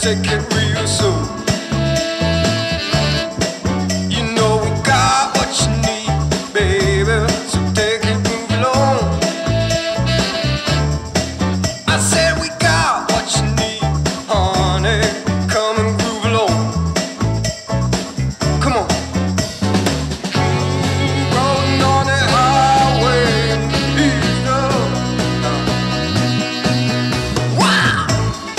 take it real slow. You know we got what you need, baby, so take it, move along. I said we got what you need, honey, come and groove along. Come on. Rolling on the highway, ease up. Wow.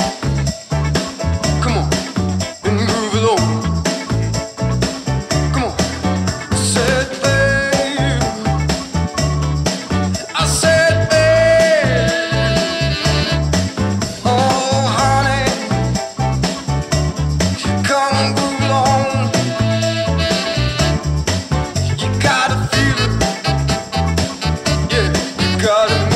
Come on, and groove along. Come on. I said, babe. I said, babe. Oh, honey, come and groove along. You gotta feel it. Yeah, you gotta